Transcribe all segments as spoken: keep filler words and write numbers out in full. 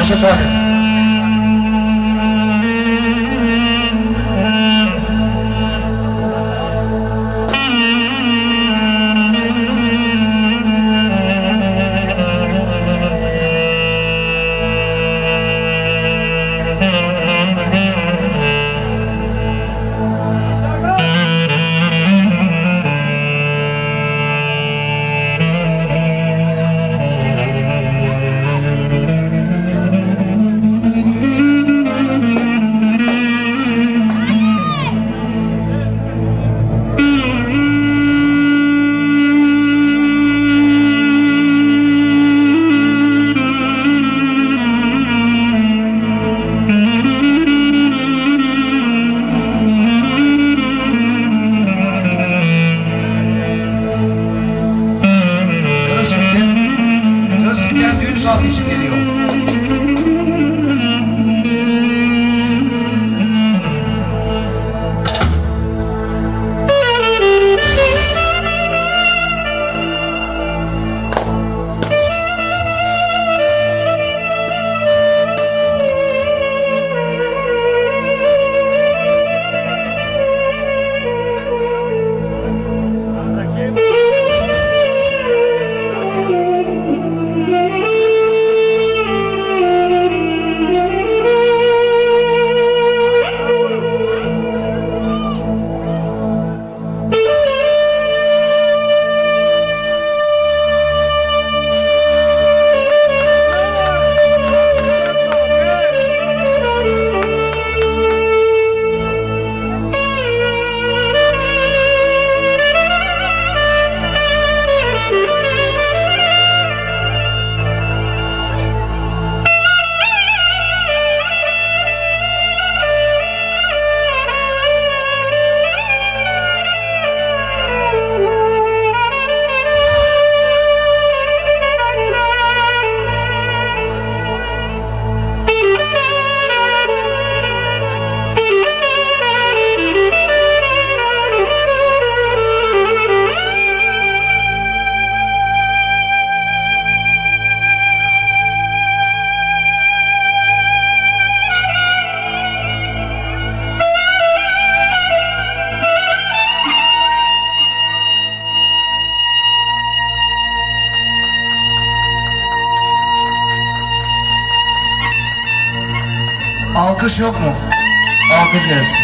Yaşa Saadet. için geliyor. Alkış yok mu? Alkış gelsin.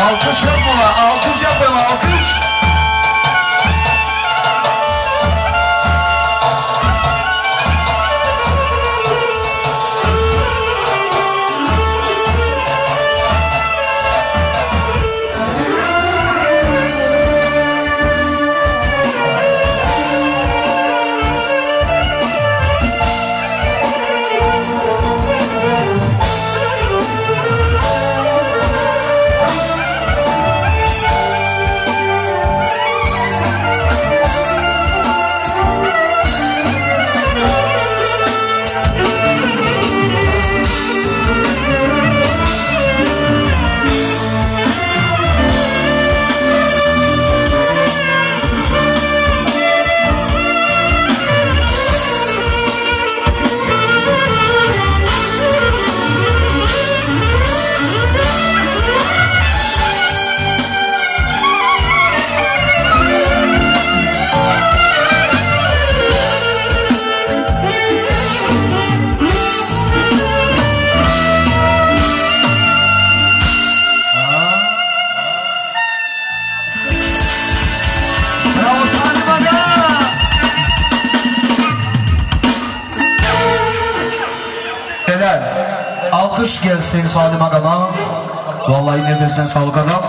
Alkış yap buna, alkış yapın, alkış. Alkış gelsin Salim Agama. Vallahi nefesinden sağlık adam.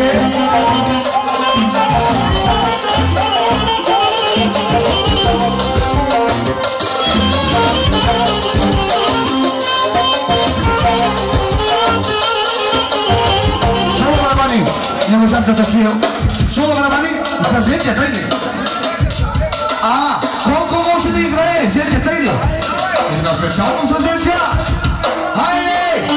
Nie możemy to toczyć. Solo barabani, za zdjęcie tajnie. A, kogo może nie graje? Zdjęcie tajnie. I na specjalną za zdjęcia. Hajde!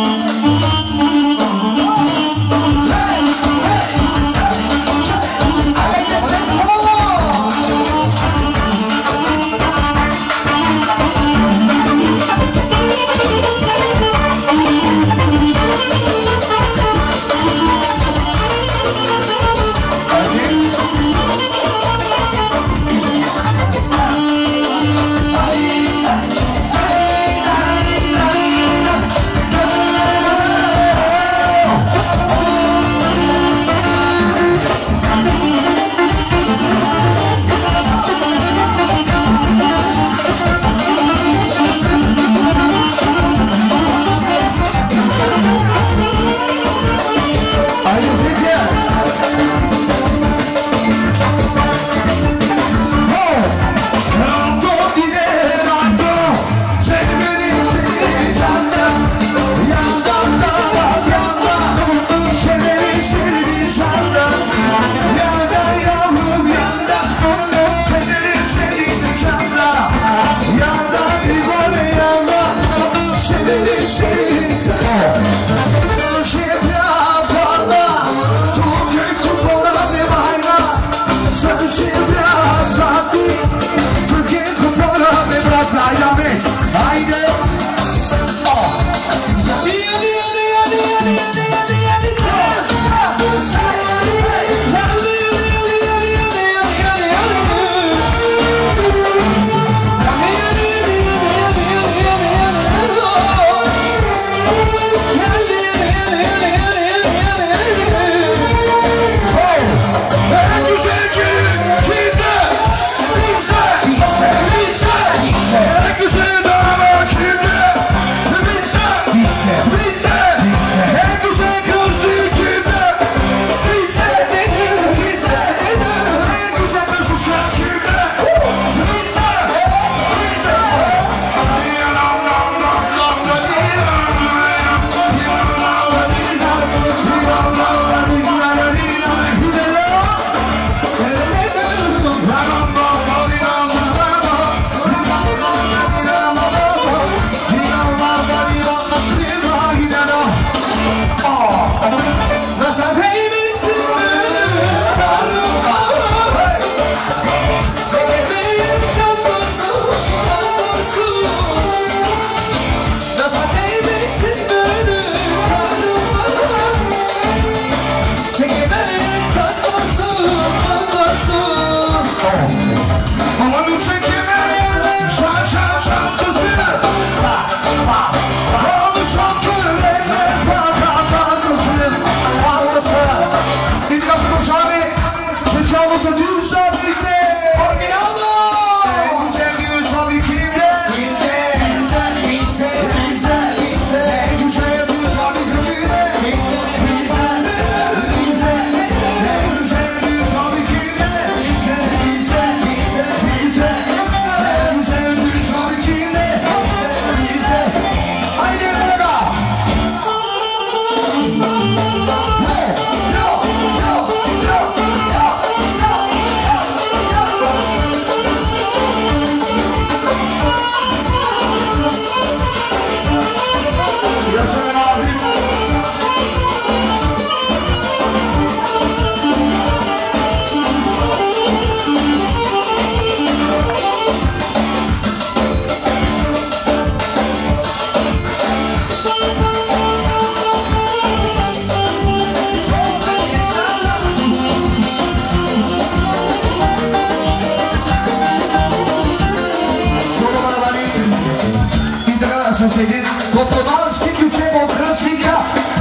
Koponalski ključek od Hrstnika.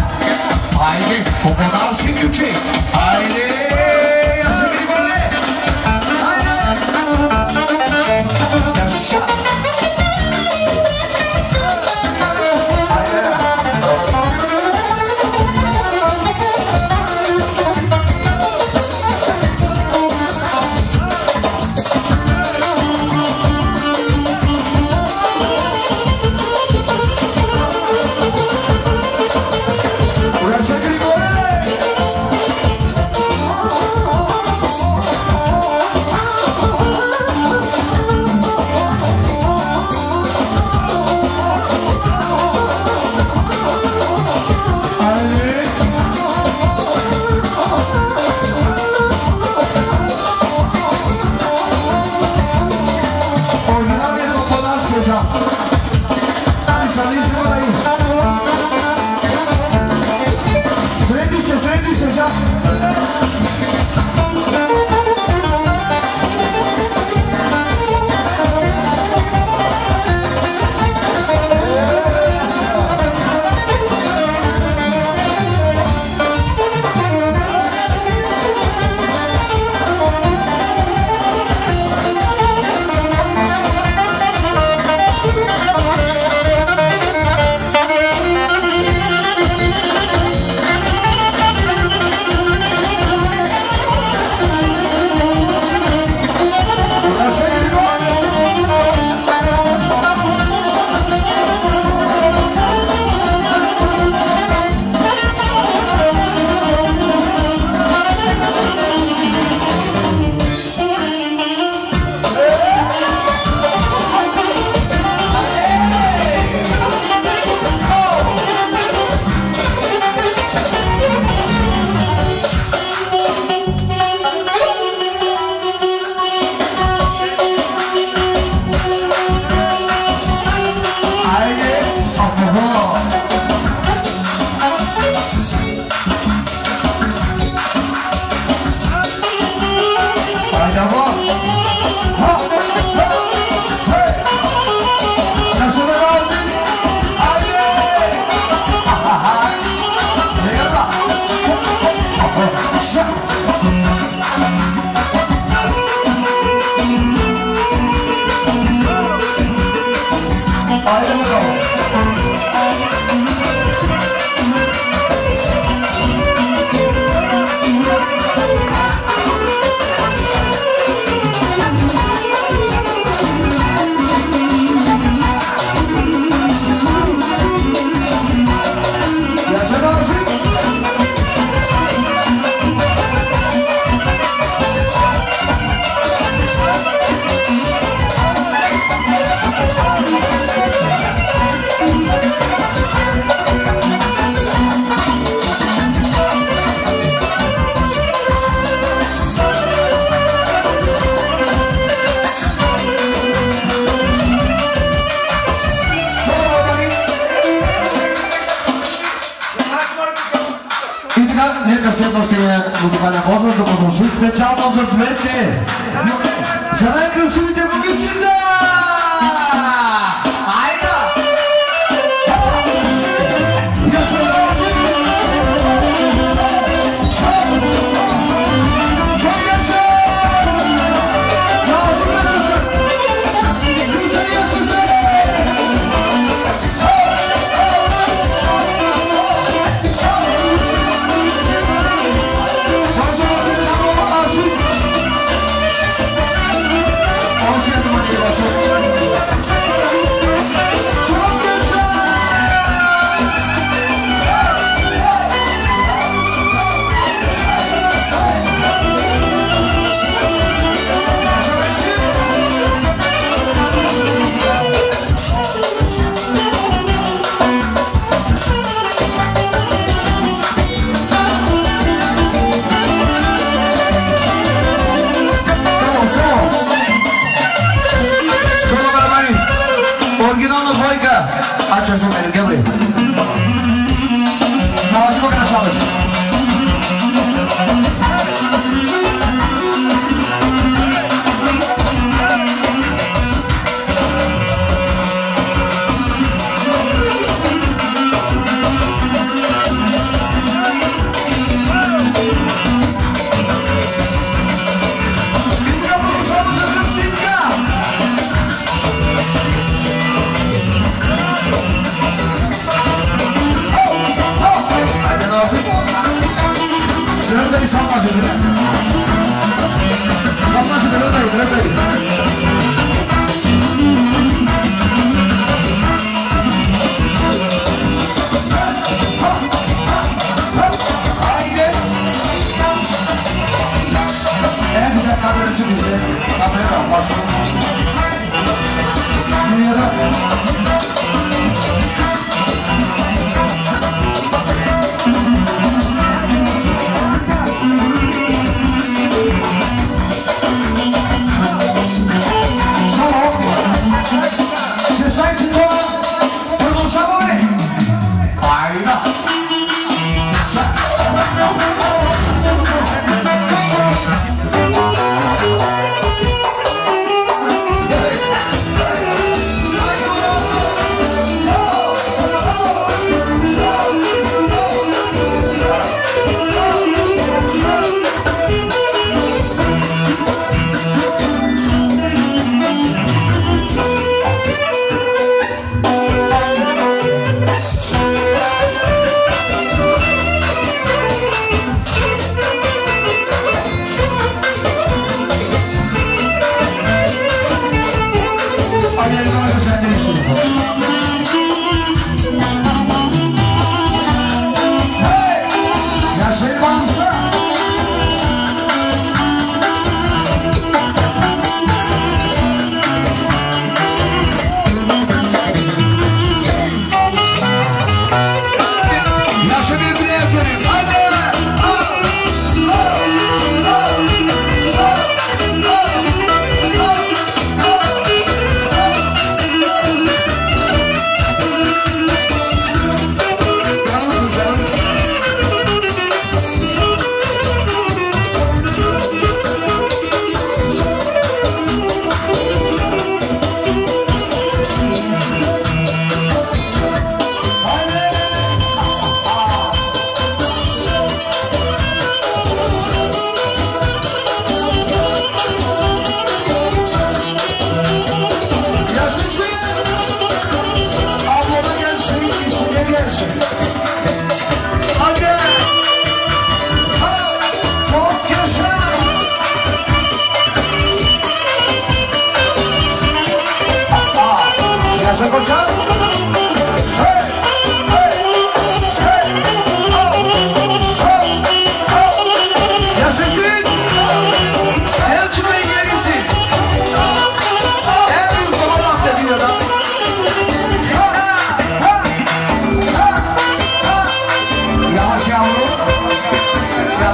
Ajde, Koponalski ključek. Ajde, ja se vidim ovdje. Ajde. Jaša. Ajde. Sandy special. Нека следващия музикален подбор да продължи специално за двете. За най-красивите момичета! Айда! Я се дължи! Чакай се! Наложи се се! Юзария се се! Оригинална двойка. А че съм Ери Гебри. Мала си го красаваш.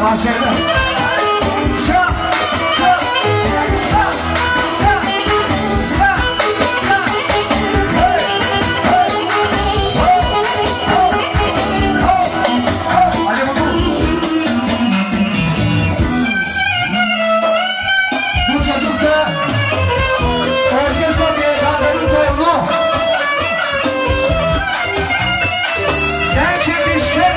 Aşağıda. Şa, şa, şa, şa, şa, şa. Hey, hey, ho, ho, ho, ho. Hadi bakalım. Bu çocuk da orkestra diye kadının toyunu. Genç yetişkin.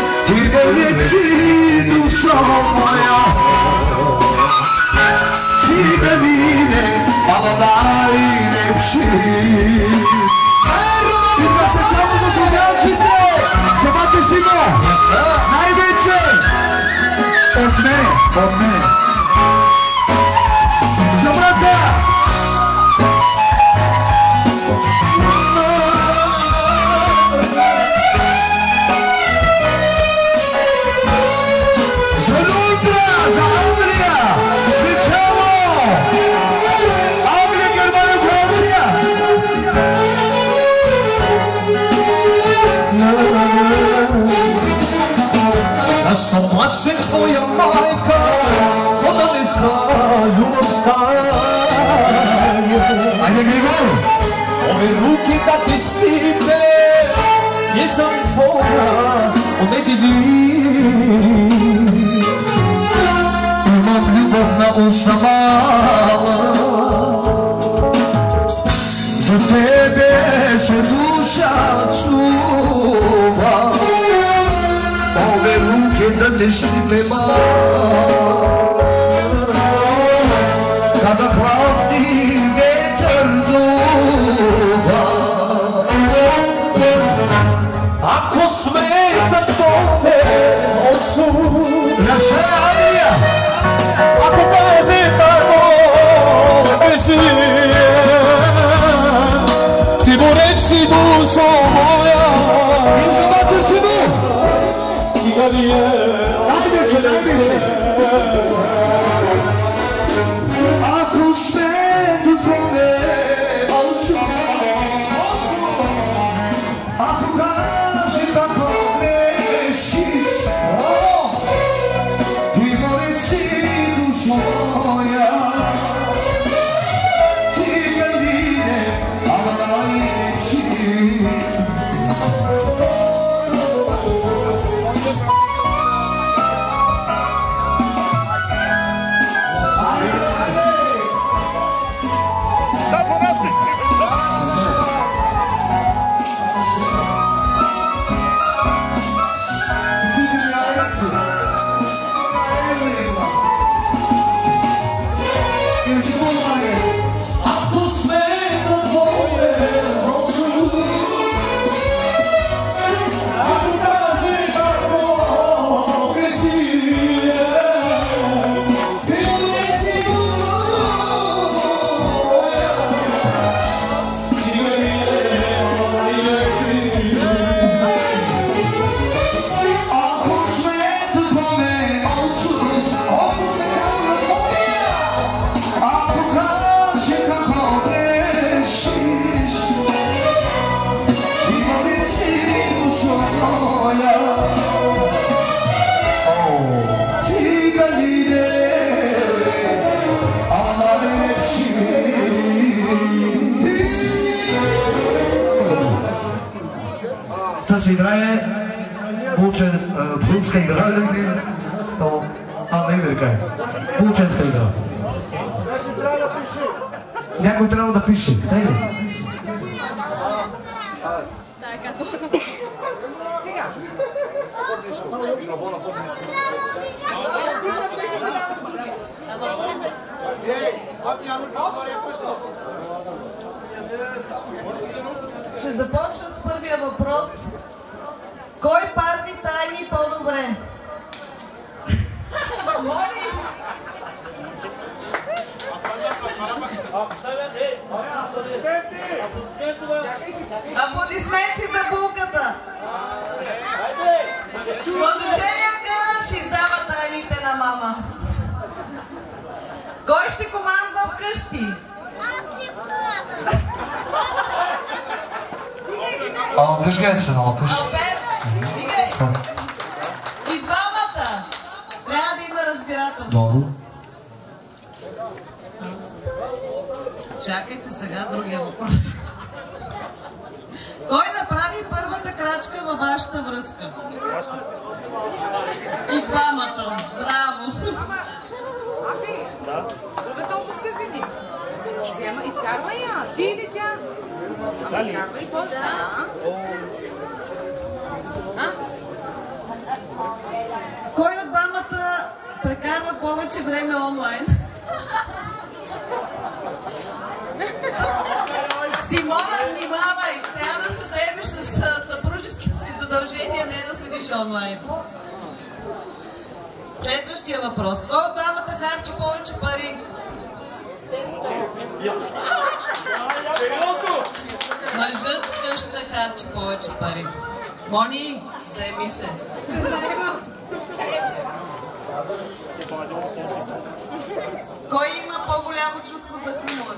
Ti cigarine, ама най-лепши. И това специално за славянците, за Бате Симо, най-вече от мене, от мене. За брата! Защо плаче твоя майка, кода не зна любовта? Айде, Григор! Ove ruke da te stipe, jesam tvoja, one ti vi. Imam ljubavna usta mala, za tebe se duša čuva. Ove ruke da te štipe mala, kada hladni vetar duva. Ako smeta tome ocu, Naša Anija! ako kaže tako beži, ti mu reci dušo moja, I za Bate Simo! cigarije, Najveće, najveće! Ako smeta tome ocu, ako kaže tako grešiš, ti mu reci dušo moja, cigarine, ама най-лепши. ako smeta tvoje ocu, ako kaže tako greši, ti mu reci dušo moja, cigarije, najlepši. Ako smeta tome ocu, Ocu se čava tvoja, ako kaže kako grešiš, ti mu reci dušo moja, cigarine, ама най-лепши. Това се играе получен, плутска игра или то, а не ми рекай, полученска игра. Някой трябва да пише, тъй ли? Ще започна с първия въпрос. Кой пази тайни по-добре? Моли! Аплодисменти за булката! Младоженянка ще издава тайните на мама. Кой ще командва вкъщи? Alkış gelsin, alkış. И двамата! Трябва да има разбирателство. Doğru. Чакайте сега другия въпрос. Кой направи първата крачка във вашата връзка? И двамата. Браво! Да. Да толкова казини. Взема, изкарва я. Ти или тя? Ама изкарва и той. Да. А? Кой от двамата прекарва повече време онлайн? гледаш онлайн. Следващия въпрос. Кой от двамата харчи повече пари? Мъжът в къщата харчи повече пари. Мони, заеми се. Кой има по-голямо чувство за хумор?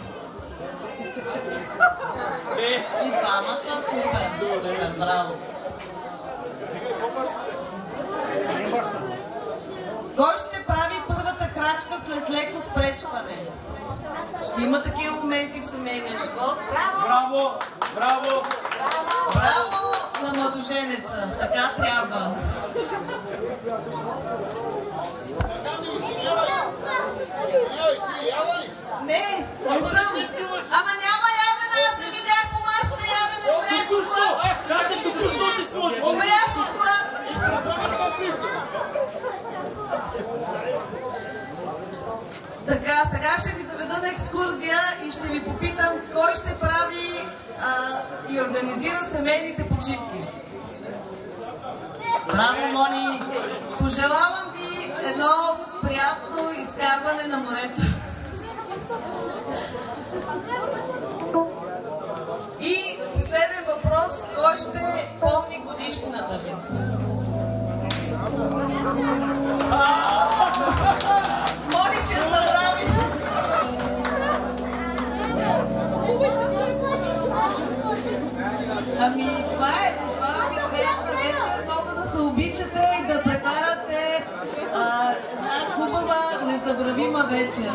И двамата, супер. Супер, браво. Кой ще прави първата крачка след леко спречкване? Ще има такива моменти в семейния живот. Браво! Браво! Браво на младоженеца. Така трябва. Не, не съм. Ама няма ядене, аз не видях по масата ядене, умрях от глад. Умрях от глад. Така, сега ще ви заведа на екскурзия и ще ви попитам кой ще прави а, и организира семейните почивки. Браво, Мони! Пожелавам ви едно приятно изкарване на морето. И последен въпрос, кой ще помни годишнината ви? Мони ще забрави! Ами, това е, това ми е приятна вечер, много да се обичате и да прекарате а, една хубава, незабравима вечер.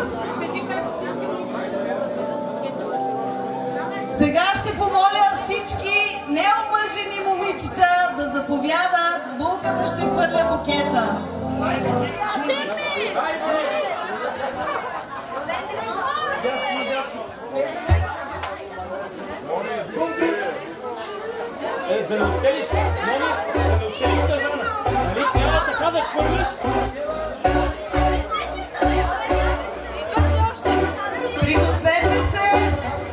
Сега ще помоля всички неомъжени момичета да заповядат, булката ще хвърля букета. Е, за да оцелиш, Мони, за да оцелиш тървана. Нали, трябва така да хвърлиш. Пригответе се!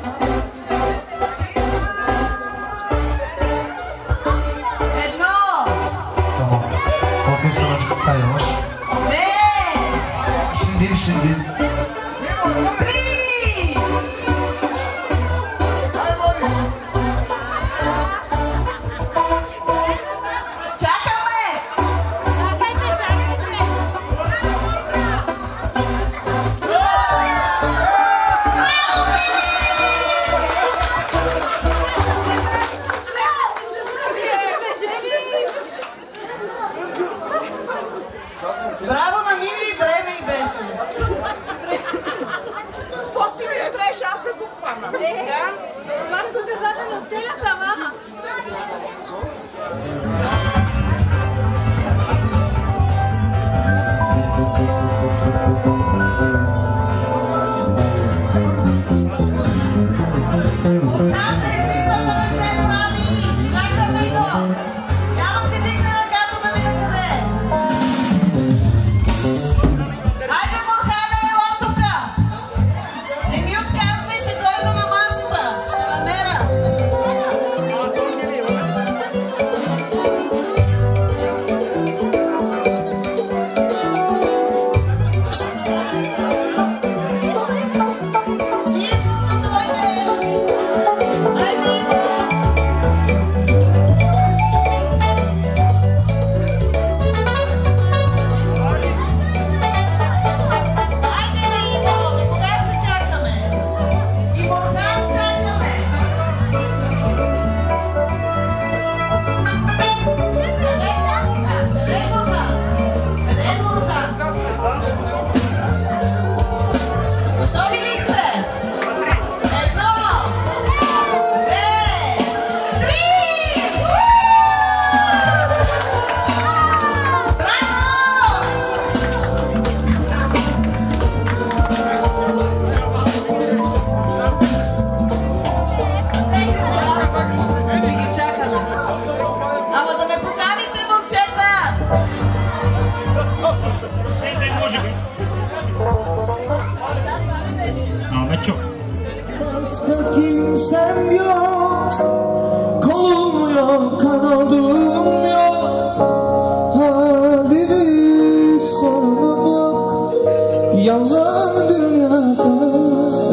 Едно! Колко се начката имаш? Две! Шиндин, шиндин. Три! Браво на Мими, време и беше. После не трябваше аз да го хвана. Да? Това доказателно от целия тавана. Оставте излиза да не се прави. Чакаме го. Я да си дигне ръката да видя къде е. Айде, Морхане, ела тука! Не ми отказвай, ще дойда на масата. Ще намеря. Иво, да дойде! Айде, Иво! Айде, бе, Иво, до кога ще чакаме? И Морхан чакаме. Къде е Морхан? Къде е Морхан? Къде е Морхан? Готови ли сте? Едно, две, три! Браво! Ще ги чакаме. Ама да ме поканите, момчета! Başka kimsem yok, kolum yok, kanadım yok.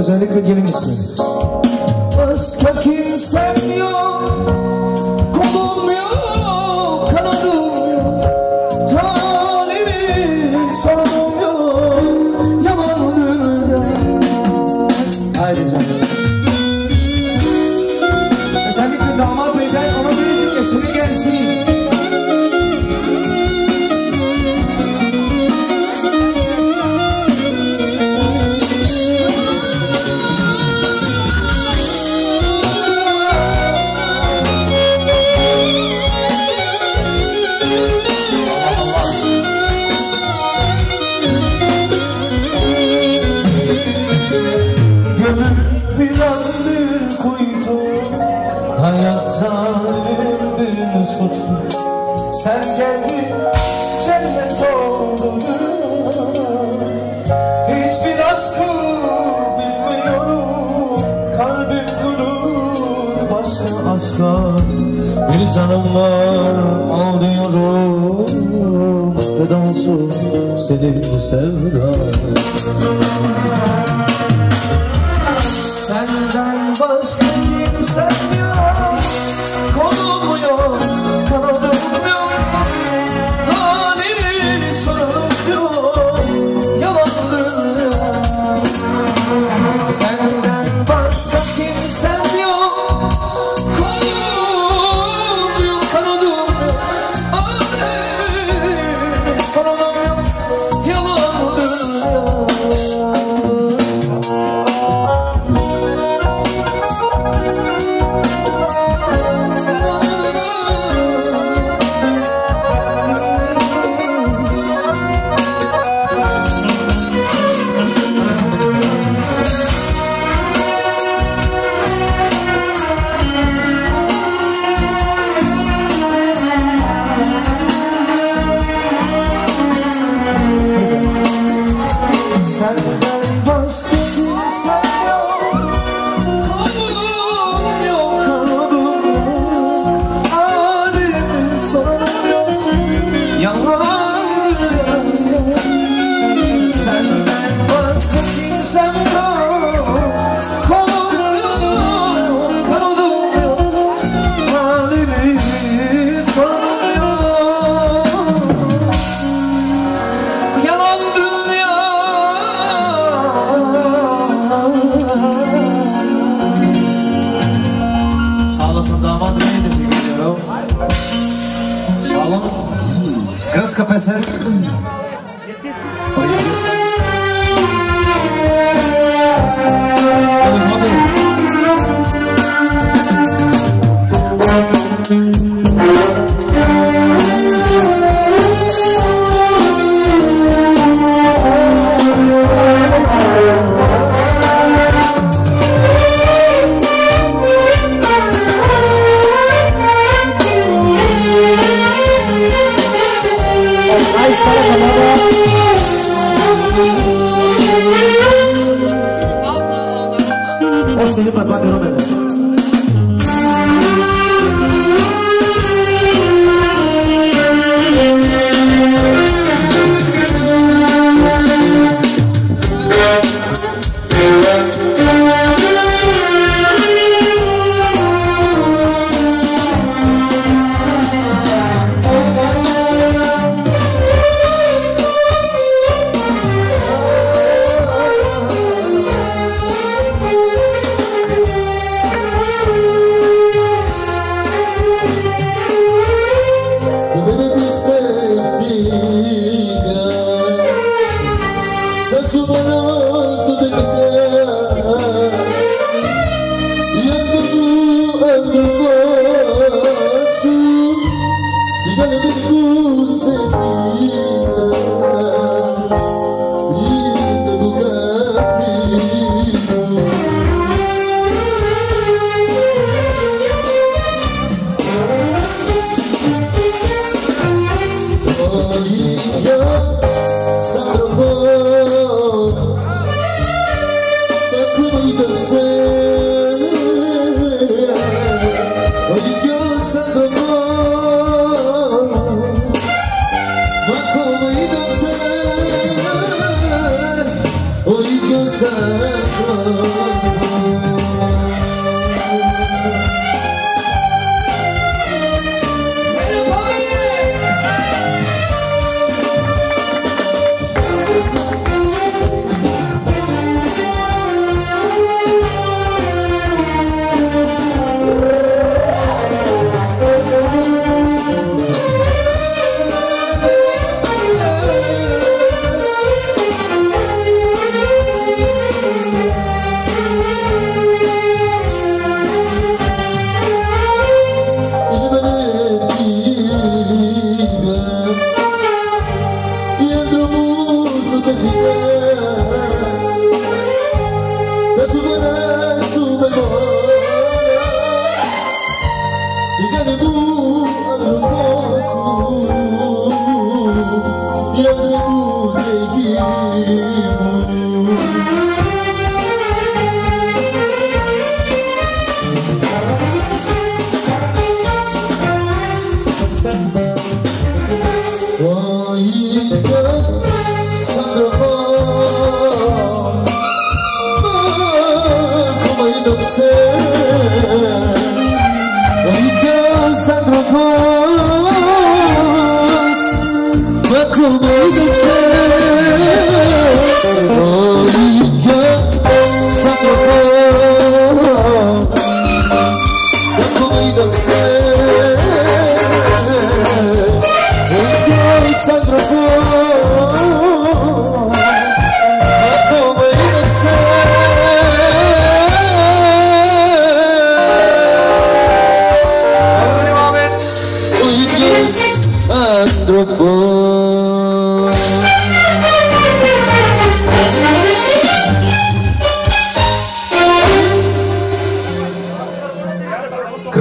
özellikle gelin istiyorum. Başka kimsem yok, kolum yok, kanadım yok, halimi sorunum yok, yalan dünya. Haydi canım. Özellikle damat beyden ona verecek de seni gelsin. Sen geldin cennet oldun. Hiçbir aşkı bilmiyorum. Kalbim durur başka aşka. Bir canım var al diyorum. Feda olsun senin sevdan. Senden başka kimsem yok. Kolum yok, kanadım yok, halimi sorunum yok, yalandır. Senden başka kimsem yok, kolum yok, kanadım yok, halimi sorunum yok, yalandır. Senden başka kimsem yok, kolum yok, kanadım yok, halim sorunum yok, yalandır. Senden başka kimsem yok, kolum yok, kanadım yok, halim sorunum yok, yalandır. Sağ olasın damadım, beni teşekkür ediyorum. Sağ olun. Kız kapısı. Hostia di Padua di Romero. Oh, you go,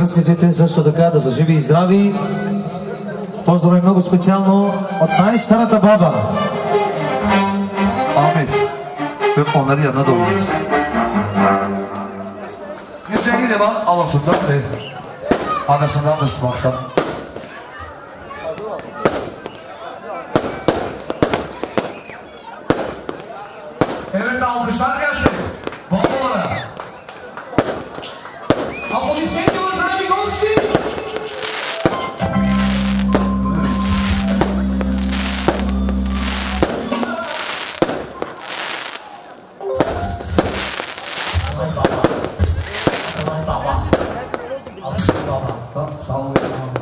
кръстниците също така да са живи и здрави. Поздрави много специално от най-старата баба. Ahmet ve onları yanına doğruyoruz. Güzeliyle var alasından ve anasından ısmarkan. Evet, alkışlar gelsin. Babalara. Aplaudimentos, amigos! Sağ olun.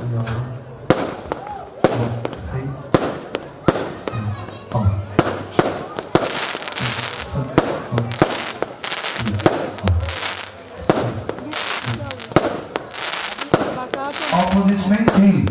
Say. Say. Al. Aplodisment değil.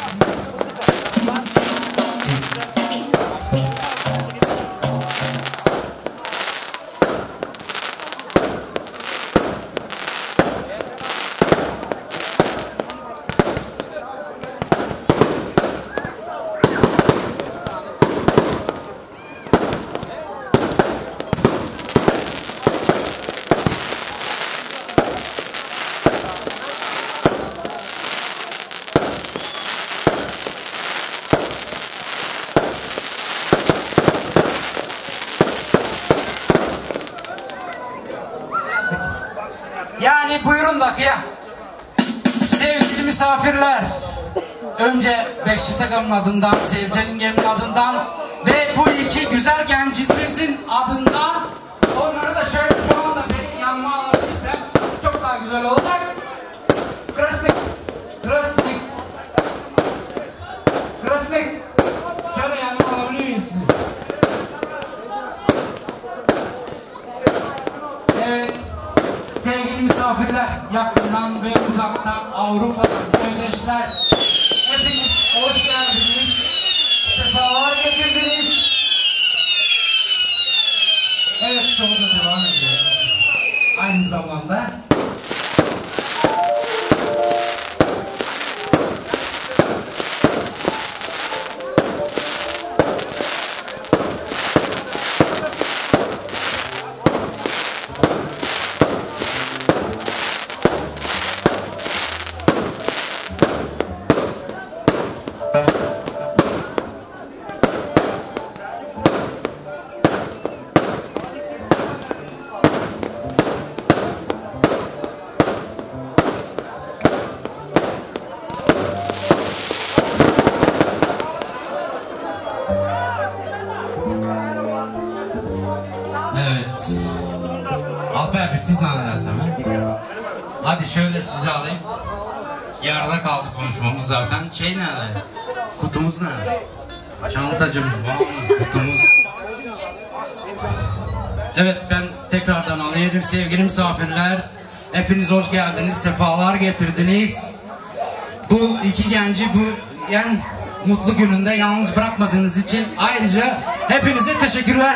Yani buyurun bakıya. Sevgili misafirler. Önce Bekçi Takım'ın adından, Sevcan'ın geminin adından ve bu iki güzel gencimizin adından onları da şöyle şu anda benim yanıma alabilirsem çok daha güzel olacak. Krasnik, Krasnik, Krasnik. Şöyle yanıma alabilir miyim sizi? Evet. Sevgili misafirler, yakından ve uzaktan, Avrupa'dan, kardeşler, hepiniz hoş geldiniz, sefalar getirdiniz. Evet, şovda devam ediyor. Aynı zamanda. Alper bitti zannedersem ha? Hadi şöyle sizi alayım. Yarıda kaldı konuşmamız zaten. Şey nerede? Kutumuz nerede? Çantacımız var mı? Kutumuz. Evet, ben tekrardan alayım. Sevgili misafirler, hepiniz hoş geldiniz, sefalar getirdiniz. Bu iki genci bu yani mutlu gününde yalnız bırakmadığınız için ayrıca hepinize teşekkürler.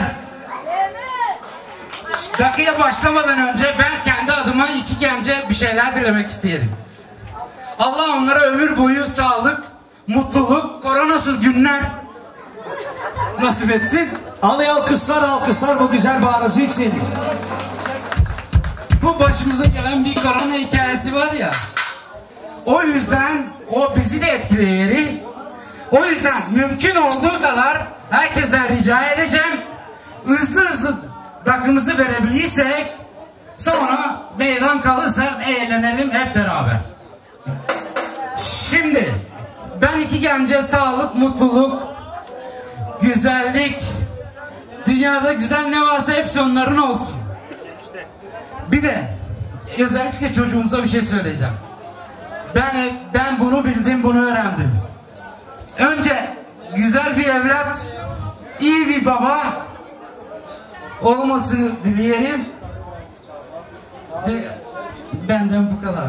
Dakikaya başlamadan önce ben kendi adıma iki gence bir şeyler dilemek isterim. Allah onlara ömür boyu sağlık, mutluluk, koronasız günler nasip etsin. Alay alkışlar alkışlar bu güzel bağrısı için. Bu başımıza gelen bir korona hikayesi var ya. O yüzden o bizi de etkileyeri. O yüzden mümkün olduğu kadar herkesten rica edeceğim. Hızlı hızlı takımızı verebilirsek sonra meydan kalırsa eğlenelim hep beraber. Şimdi ben iki gence sağlık, mutluluk, güzellik, dünyada güzel ne varsa hepsi onların olsun. Bir de özellikle çocuğumuza bir şey söyleyeceğim. Ben ben bunu bildim, bunu öğrendim. Önce güzel bir evlat, iyi bir baba olmasını dileyelim. De, benden bu kadar.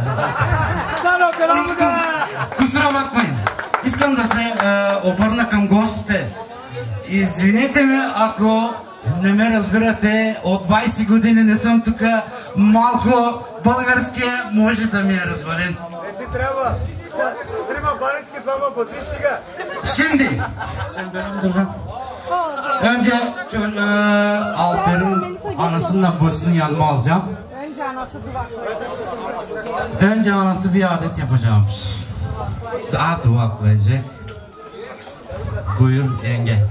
Kusura bakmayın. Искам да се обърна към гостите. Извинете ме, ако не ме разбирате, от двайсет години не съм тук, малко българския може да ми е развален. трябва. Трима барички, двама базистига. Şimdi sen benim duracağım. Önce ço- e, Alper'in anasının babasının yanıma alacağım. Önce anası duvaklayacak. Önce anası bir adet yapacağımış. Daha duvaklayacak. Buyur yenge.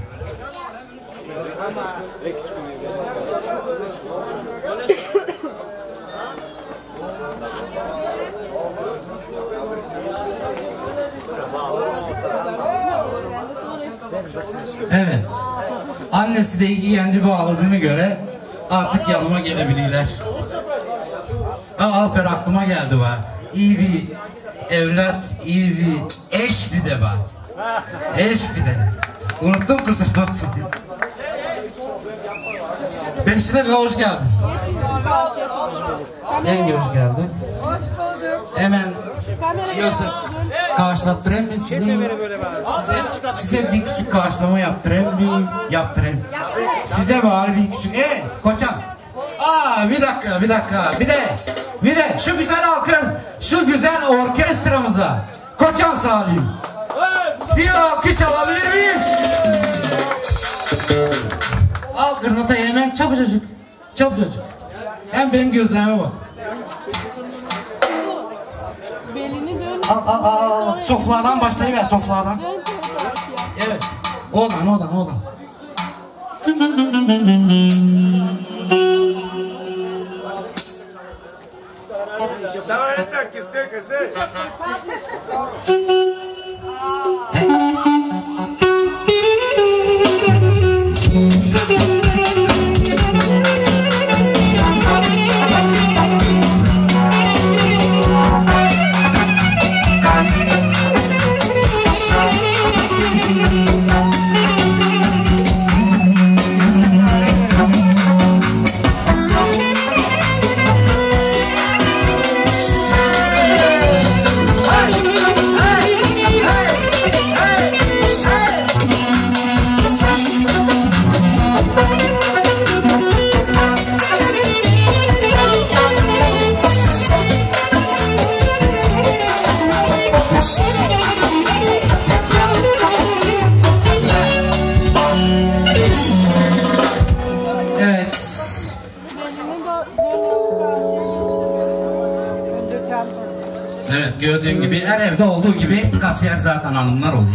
Evet. Annesi de iki genci bağladığına göre artık yanıma gelebilirler. Aa, Alper aklıma geldi var. İyi bir evlat, iyi bir eş bir de var. Eş bir de. Unuttum kusura bakmayın. Beşli de hoş geldin. Yenge hoş geldin. Hoş bulduk. Hemen Kamerayı Yoksa karşılattırayım mı sizi? Size, size bir küçük karşılama yaptırayım, bir yaptırayım. Size bari bir küçük. Ee, koçam. Aa, bir dakika, bir dakika. Bir de, bir de şu güzel alkış, şu güzel orkestramıza koçam sağlayayım. Bir alkış alabilir miyiz? Al kırnatayı hemen çabucacık, çabucacık. Hem benim gözlerime bak. belini dön. Al, al, al, al. Soflardan başlayıver, soflardan. Dön karşıya. Evet. Oradan, oradan, oradan. Давай так, кисти, кисти. Evet, gördüğüm gibi her evde olduğu gibi kasiyer zaten hanımlar oluyor.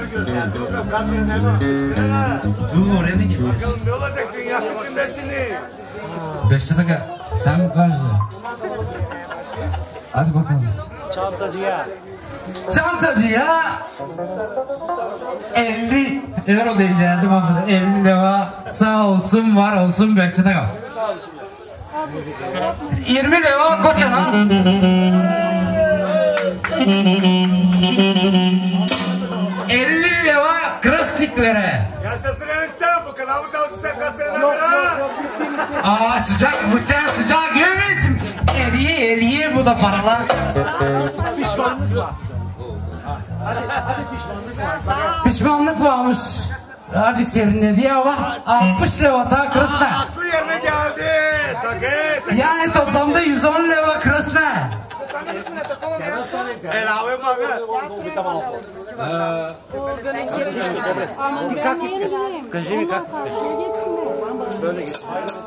Dur oraya da gireceğiz. Bakalım ne olacak dünya içinde şimdi? Beş dakika. Sen mi karşıla? Hadi bakalım. Çantacıya. Çantacıya elli euro diyecektim ama elli lira sağ olsun var olsun Behçet'e kal. yirmi lira koçana. elli lira krasniklere. Yaşasın eniştem, bu kanalımı çalışırsan kaç seneden beri ha? Aa sıcak, bu sen sıcak görmüyorsun. Eriye eriye bu da paralar. Pişmanlık var. Hadi, hadi pişmanlık var. Pişmanlık varmış. Azıcık serinledi hava. altmış lira ta krasna. Aklı yerine geldi. Çok iyi. Yani toplamda yüz on lira krasna. Elave bakı. Как искаш? Кажи ми как искаш. Böyle git.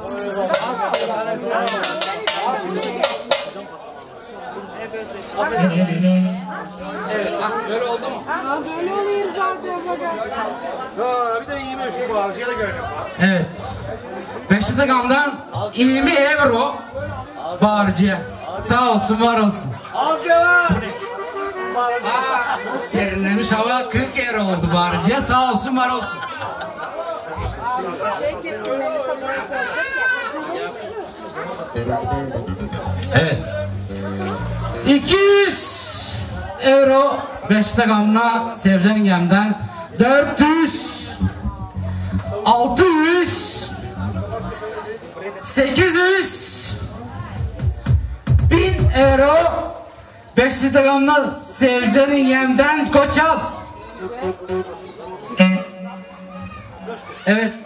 Evet, ah, böyle oldu mu? Ha böyle oluyor zaten. Ha, bir de yiyeyim şu bağırcıya da görelim. Evet. Beşiktaş'tan yirmi euro bağırcıya. Sağ olsun, var olsun. Az cevap. Aa, serinlemiş hava kırk euro oldu bağırcıya. Sağ olsun, var olsun. Evet. iki yüz euro Beşiktaş'la Sevcan İngem'den dört yüz altı yüz sekiz yüz bin euro Beşiktaş'la Sevcan İngem'den Koçal. Evet.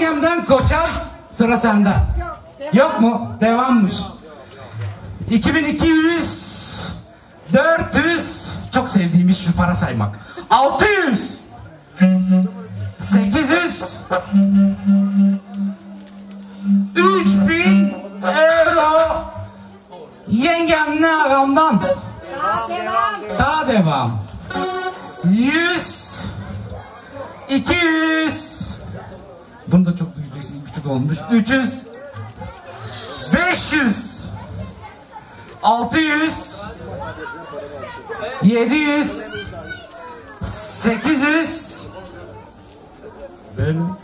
Yengemden Koçan, sıra sende. Yok mu? Devammış. iki bin iki yüz, dört yüz, çok sevdiğim iş şu para saymak. altı yüz, sekiz yüz, üç bin euro. Yengemle ağamdan. Daha devam. yüz, iki yüz. Bunu da çok küçük olmuş. üç yüz, beş yüz, altı yüz, yedi yüz, sekiz yüz. Benim.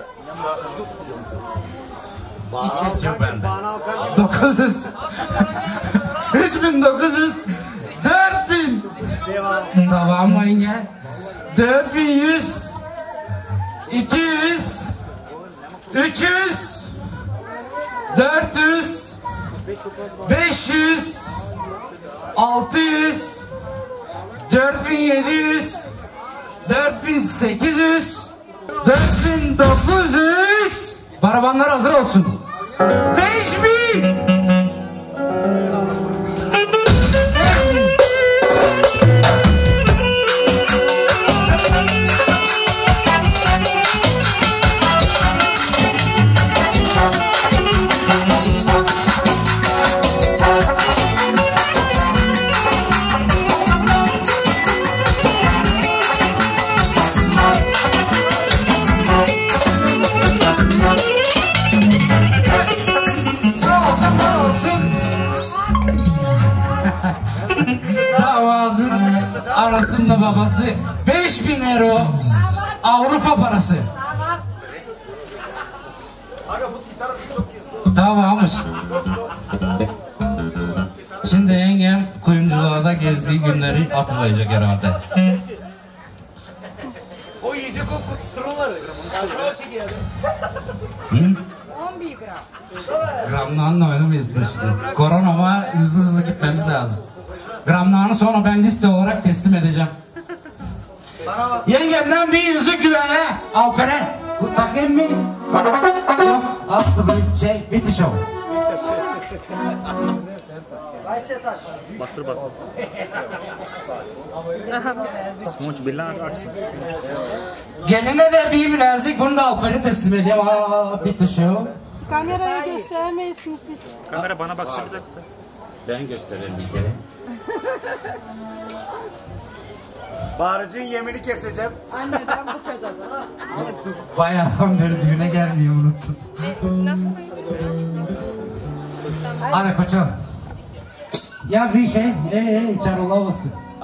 Hiç ses yok bende. dokuz yüz. üç bin dokuz yüz. dört bin. Tamam yenge. dört bin yüz. iki yüz. üç yüz. dört yüz. beş yüz. altı yüz. dört bin yedi yüz. dört bin sekiz yüz. dört bin dokuz yüz. Barabanlar hazır olsun. beş bin. Arasında babası beş bin euro Avrupa parası. Tamammış. Şimdi yengem kuyumcularda gezdiği günleri hatırlayacak herhalde. O yiyecek o kutustruları. on bir gram. Gramlarla oynamayız şimdi. Korona ama hızlı hızlı gitmemiz lazım. Gramlarını sonra ben liste olarak teslim edeceğim. Yengemden bir yüzük güvene. Alperen. Takayım mı? Yok. Aslı bir şey. Bitti show. Bastır bastır. Smoç bilen açsın. Geline de bir bilezik. Bunu da Alper'e teslim edeyim. Aa, bitti show. Kameraya göstermeyirsiniz hiç. Kamera bana baksa bir dakika. Ben göstereyim bir kere. Bağırıcının yemini keseceğim. Anneden bu kadar. Bayağıdan beri düğüne gelmiyor, unuttum. Hadi koçum. Ya bir şey, ee, çarol havası.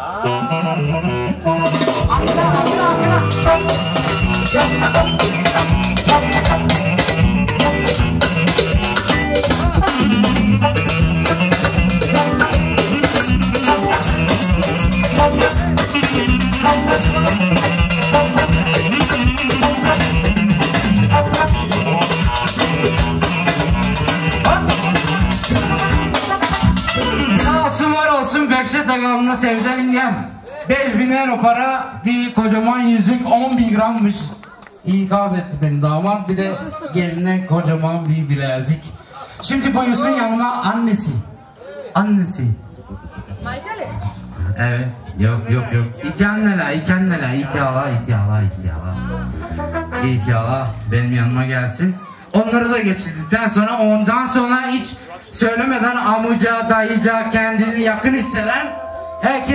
Beşe takamına Sevcan İngem. beş bin euro para, bir kocaman yüzük, on bir grammış. İkaz etti beni damat. Bir de geline kocaman bir bilezik. Şimdi boyusun yanına annesi. Annesi. Michael. Evet. Yok yok yok. İki anneler, iki anneler. İhtiyala, ihtiyala, ihtiyala. İhtiyala benim yanıma gelsin. Onları da geçirdikten sonra, ondan sonra hiç söylemeden amuca, dayıca, kendini yakın hisseden herkes